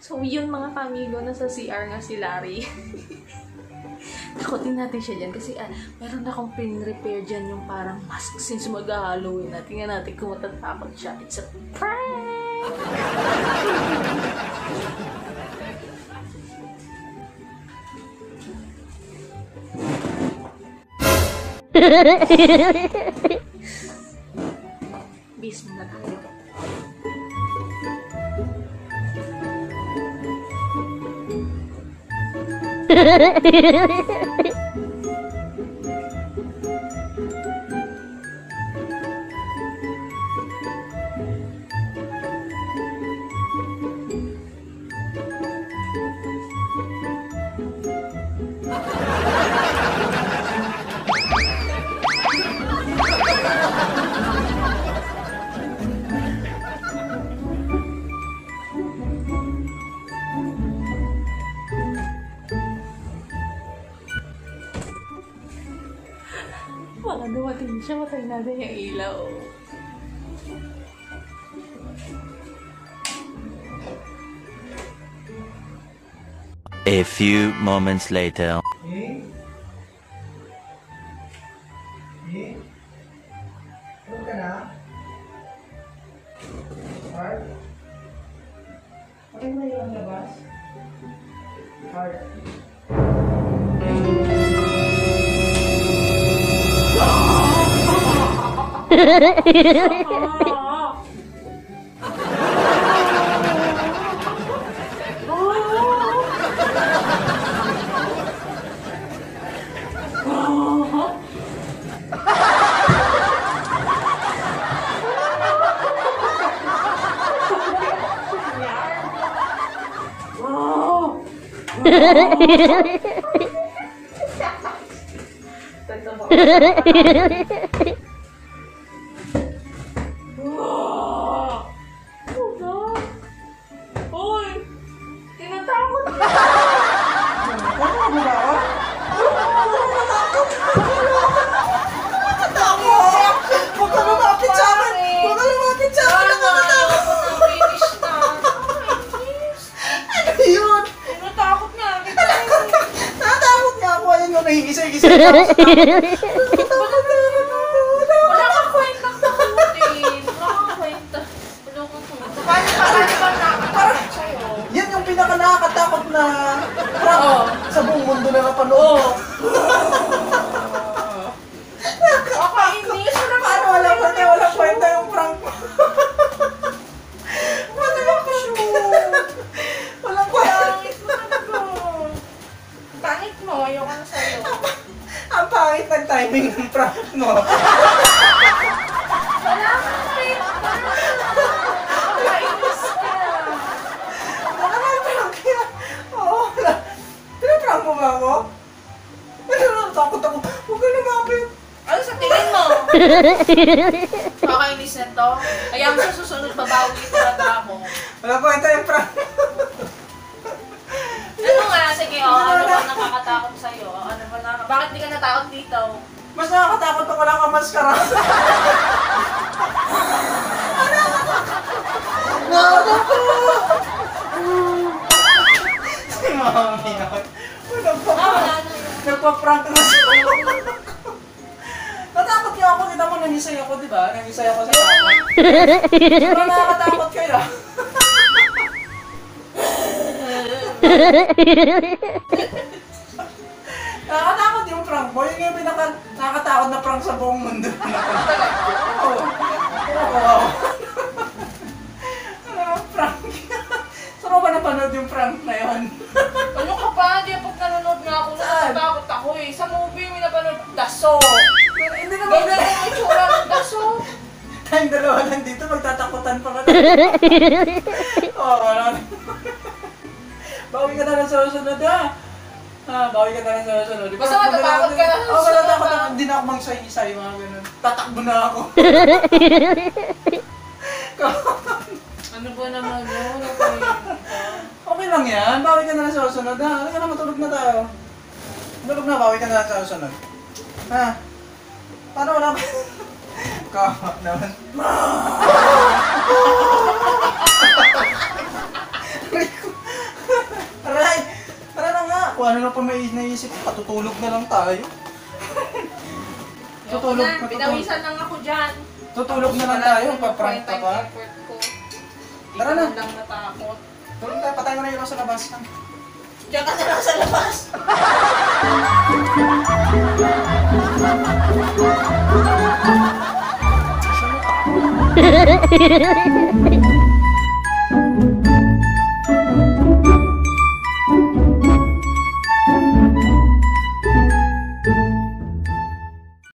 So yun mga kamigo, nasa CR nga si Larry. Takutin natin siya dyan kasi meron akong pin-repair dyan yung parang mask since mag-Halloween na. Tingnan natin kung matatakot siya. It's a prank! Bis mo na tayo. Baka dumating siya, matay natin yung ilaw. A few moments later. Tulog ka na? Heart? Bakit mo yung labas? Heart? Uy! Tinatakot ka! Huwag ka lumapit sa akin! Huwag ka lumapit sa akin! Nakakatakot! Finish na! Ano yun? Tinatakot nga! Natatakot nga ako. Ayun yung nahigisay-gisay ako sa takot. Wala kang kwentang takutin! Wala kang kwenta! Wala kang kwenta! Paano ba nakakatakot sa'yo? Yan yung pinaka-nakakatakot na prank sa buong mundo na napanood. Kakainis! Paano walang kwenta yung prank mo? Walang kwenta. Pangit mo talaga! Pangit mo! Ayoko na sa'yo! Ang pangit ng timing ng prank mo. Wala kang kwenta! Kakainis ka! Baka na-prank yan. Oo, wala. Pinaprank mo ba ako? Takot ako. Huwag ka lumapit. Ano sa tingin mo? Kakainis na to? Kaya mo sa susunod babawi ko na mo. Wala kwenta yung prank. Ano nga? Sige, ano ba nakakatakot sa'yo? Ano ba bakit di ka natakot dito? Mas nakakatakot ako lang ang maskara. Nakakatakot! Si Mami yan. Wala na. Nagpa-prank na siya. Natakot niyo ako. Kita mo, nangisay ako, di ba? Nangisay ako sa takot. Pero nakakatakot kayo. Nakakatakot yung prank mo. Yun yung pinaka-nakakatakot na prank sa buong mundo. Oo. Oo. Ano prank? Saan mo ba napanood yung prank na yun? Ano ka ba? Di pag nanonood nga ako, natatakot ako eh. Sa movie, may napanood, Daso. Hindi naman. Ganyan yung itsura ng Daso. Tayong dalawa lang dito, magtatakutan pa ka. Oo, ano. Bawi ka na lang sa susunod ha. Bawi ka na lang sa susunod. Basta matatakot ka na sa Oo, susunod, matatakot ha? ako. Hindi na ako magsay-isay, mga ganun. Tatakbo na ako. Ano ba naman yun? Okay. Okay lang yan. Bawi ka na lang sa susunod ha. Halika na, matulog na tayo. Matulog na, bawi ka na lang sa susunod. Ha? Paano wala ka? Kama naman. kung ano na pa may naisip, patutulog na lang tayo. Tutulog, na, pinawisan lang ako dyan. tutulog na lang tayo, paprank ka pa. Tara na. Hindi lang natakot. Tulog tayo, patay mo na yung sa labas. Diyan ka na lang sa labas. Saan mo takot?